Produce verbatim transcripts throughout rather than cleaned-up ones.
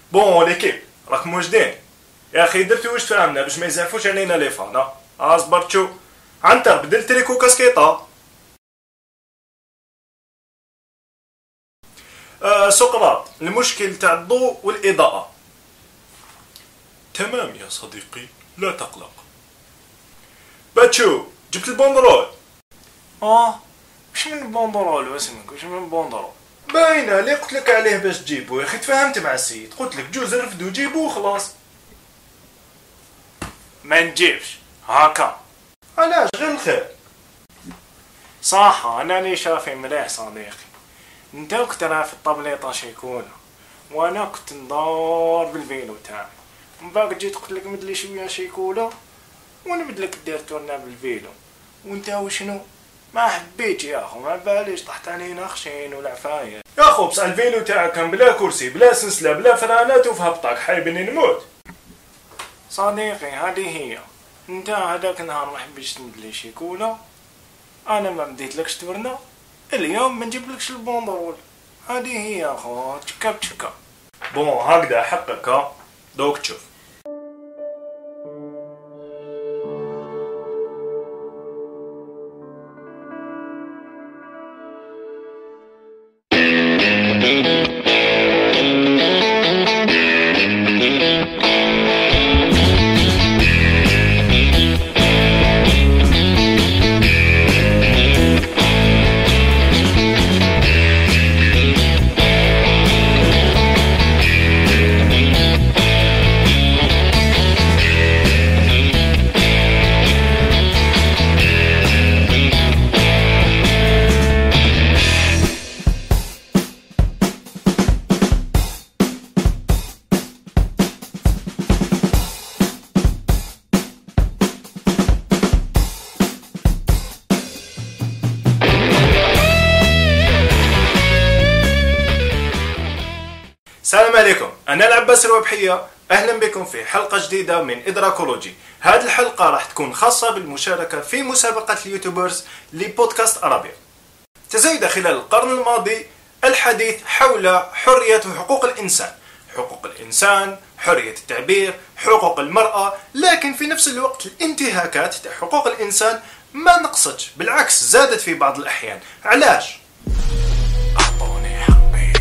بون ليكيب راكم واجدين يا اخي؟ درتو واش فهمنا باش ما يزعفوش علينا لي فانا. اصبرت شو عنتر بدل تريكو كاسكيطه. آه سقراط، المشكل تاع الضوء والاضاءه. تمام يا صديقي لا تقلق. باتشو جبت البندرول؟ اه واش من بوندرول واسمك؟ واش من بوندرول؟ باينه اللي قلت لك عليه باش تجيبو يا اخي. تفاهمت مع السيد، قلت لك جوز رفدو جيبو وخلاص. ما نجيبش هاكا. علاش؟ غير الخير. صح انا اللي شافي مليح صديقي. انت كنت راه في الطابليطه شيكونا وانا كنت ندور بالفيلو تاعي، من بعد جيت قلت لك مدلي شويه شيكولا ونمد لك دير تورنا بالفيلو، وانت وشنو ما حبيت يا اخو، ما باليش طحت علينا خشين والعفايه يا اخو. بصح الفيلو تاعك كان بلا كرسي بلا سلسله بلا فرانات وفي هبطك، حايبني نموت. صديقي هذه هي. انت هذاك النهار ما حبيتش تمد لي شيكولا، انا ما مديتلكش تورنا، اليوم ما نجيبلكش البوندرول. هذه هي يا اخو، تشكا بتشكا. بون هكذا حقك ها، دوك تشوف. السلام عليكم، أنا العباس الربحية. أهلا بكم في حلقة جديدة من إدراكولوجي. هذه الحلقة راح تكون خاصة بالمشاركة في مسابقة اليوتيوبرز لبودكاست عربي. تزايد خلال القرن الماضي الحديث حول حرية وحقوق الإنسان، حقوق الإنسان، حرية التعبير، حقوق المرأة، لكن في نفس الوقت الانتهاكات تاع حقوق الإنسان ما نقصتش، بالعكس زادت في بعض الأحيان. علاش؟ أعطوني حقي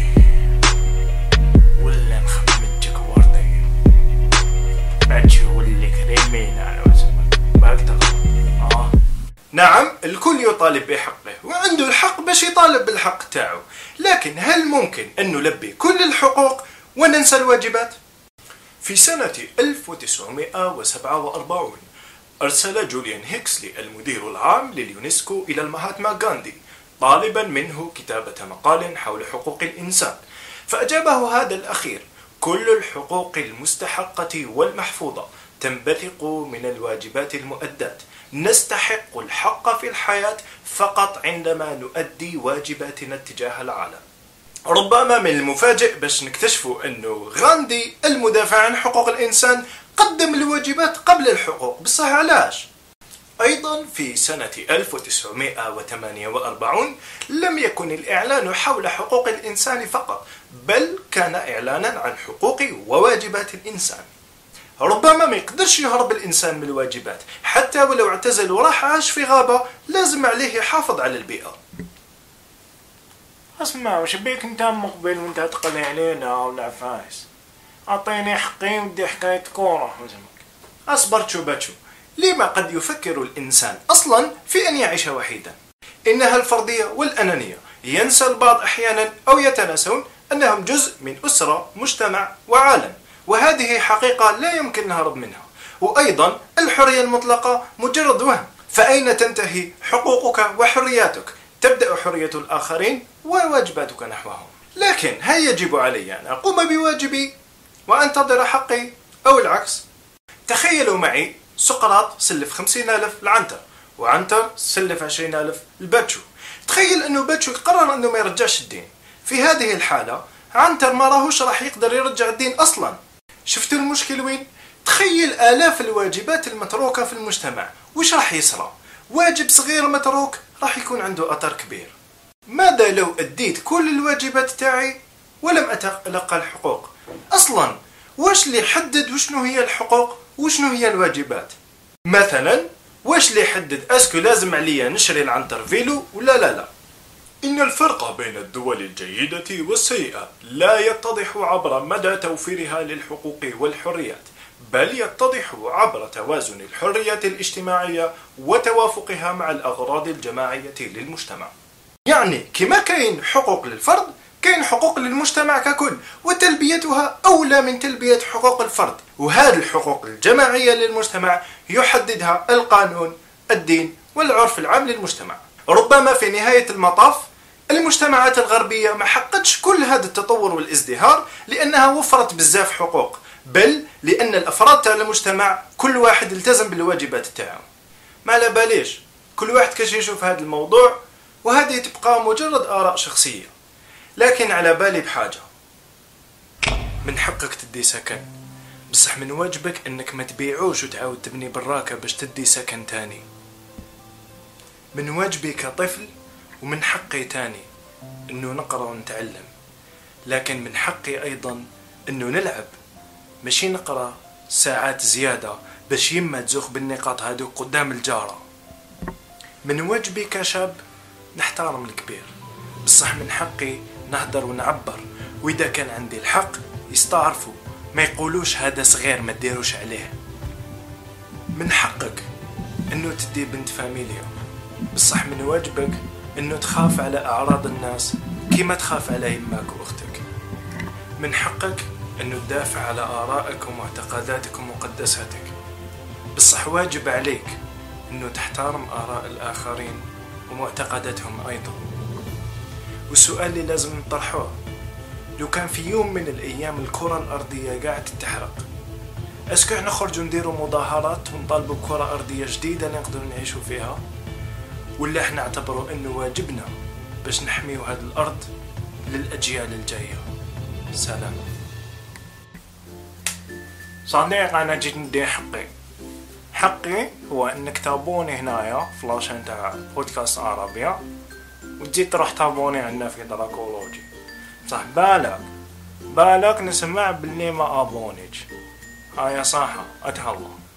ولا نخمتك وردي باتشي ولي كريمين على وزنك بقدر. آه نعم، الكل يطالب بحقه وعنده الحق باش يطالب بالحق تاعو، لكن هل ممكن أن نلبي كل الحقوق وننسى الواجبات؟ في سنة ألف وتسعمائة وسبعة وأربعين أرسل جوليان هيكسلي المدير العام لليونسكو إلى المهاتما غاندي طالبا منه كتابة مقال حول حقوق الإنسان، فأجابه هذا الأخير: كل الحقوق المستحقة والمحفوظة تنبثق من الواجبات المؤداة، نستحق الحق في الحياة فقط عندما نؤدي واجباتنا تجاه العالم. ربما من المفاجئ باش نكتشفوا أنه غاندي المدافع عن حقوق الإنسان قدم الواجبات قبل الحقوق. بصح علاش؟ أيضا في سنة ألف وتسعمائة وثمانية وأربعين لم يكن الإعلان حول حقوق الإنسان فقط، بل كان إعلانا عن حقوق وواجبات الإنسان. ربما ما يقدرش يهرب الإنسان من الواجبات، حتى ولو اعتزل وراح عاش في غابة لازم عليه يحافظ على البيئة. اسمع، وش بيك انت مقبل وانت تقلي علينا ولا فايس؟ اعطيني حقي ودي حكاية كورة وزمك. أصبرت شو باتشو، لما قد يفكر الإنسان أصلا في أن يعيش وحيدا؟ إنها الفردية والأنانية. ينسى البعض أحيانا أو يتناسون أنهم جزء من أسرة، مجتمع وعالم، وهذه حقيقة لا يمكن الهرب منها. وأيضا الحرية المطلقة مجرد وهم، فأين تنتهي حقوقك وحرياتك؟ تبدأ حرية الآخرين وواجباتك نحوهم. لكن هل يجب علي أن أقوم بواجبي وأنتظر حقي أو العكس؟ تخيلوا معي سقراط سلف خمسين ألف لعنتر، وعنتر سلف عشرين ألف لباتشو. تخيل أنه باتشو قرر أنه ما يرجعش الدين. في هذه الحالة عنتر ما راهوش راح يقدر يرجع الدين أصلا. شفتوا المشكل وين؟ تخيل آلاف الواجبات المتروكة في المجتمع، وش راح يصرى؟ واجب صغير متروك راح يكون عنده أثر كبير. ماذا لو أديت كل الواجبات تاعي ولم أتلقى الحقوق. أصلا واش اللي يحدد وشنو هي الحقوق وشنو هي الواجبات؟ مثلا واش اللي يحدد اسكو لازم عليا نشري العنتر فيلو ولا لا لا؟ إن الفرق بين الدول الجيدة والسيئة لا يتضح عبر مدى توفيرها للحقوق والحريات، بل يتضح عبر توازن الحرية الاجتماعية وتوافقها مع الأغراض الجماعية للمجتمع. يعني كما كاين حقوق للفرد كاين حقوق للمجتمع ككل، وتلبيتها أولى من تلبية حقوق الفرد، وهذه الحقوق الجماعية للمجتمع يحددها القانون، الدين والعرف العام للمجتمع. ربما في نهاية المطاف المجتمعات الغربية ما حققتش كل هذا التطور والازدهار لأنها وفرت بزاف حقوق، بل لأن الأفراد تاع المجتمع كل واحد التزم بالواجبات تاعو. ما على باليش كل واحد كاش يشوف هذا الموضوع، وهذه تبقى مجرد آراء شخصية. لكن على بالي بحاجة، من حقك تدي سكن، بصح من واجبك انك ما تبيعوش وتعاود تبني براكة باش تدي سكن تاني. من واجبي كطفل ومن حقي تاني انه نقرأ ونتعلم، لكن من حقي ايضا انه نلعب، ماشي نقرأ ساعات زيادة باش يما تزوخ بالنقاط هادو قدام الجارة. من واجبي كشاب نحترم الكبير، بصح من حقي نهدر ونعبر، واذا كان عندي الحق يستعرفوا، ما يقولوش هذا صغير ما ديروش عليه. من حقك انه تدي بنت فاميليا، بصح من واجبك انه تخاف على اعراض الناس كيما تخاف على يماك واختك. من حقك انه تدافع على ارائك ومعتقداتك ومقدساتك، بصح واجب عليك انه تحترم اراء الاخرين ومعتقداتهم ايضا. والسؤال اللي لازم نطرحوه، لو كان في يوم من الايام الكرة الارضية قاعد تتحرق، اسكو نخرجوا نديروا مظاهرات ونطالبوا بكرة ارضية جديدة نقدروا نعيشوا فيها، ولا احنا نعتبروا انه واجبنا باش نحميوا هذه الارض للاجيال الجاية؟ سلام. صديق، انا جيت ندي حقي. حقي هو انك تابوني هنايا في لاشين تاع بودكاست عربية، وتجي تروح تابوني عندنا في دراكولوجي. صح بالك بالك نسمع باللي ما ابونيج. هاي صحة اتهلا.